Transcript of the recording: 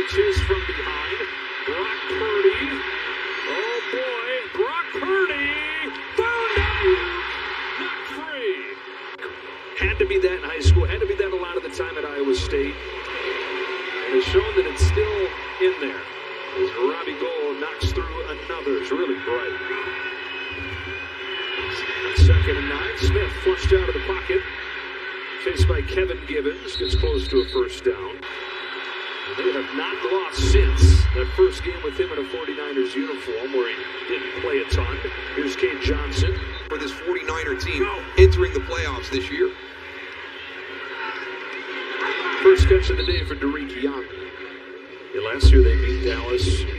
pitches from behind. Brock Purdy. Oh boy, Brock Purdy. Found Ayuk. Not free. Had to be that in high school. Had to be that a lot of the time at Iowa State. And has shown that it's still in there. As Robbie Gould knocks through another. It's really bright. Second and 9. Smith flushed out of the pocket. Chased by Kevin Gibbons. Gets close to a first down. And they have not lost since that first game with him in a 49ers uniform where he didn't play a ton. Here's Cade Johnson. For this 49er team entering the playoffs this year. First catch of the day for Derek Young. Last year they beat Dallas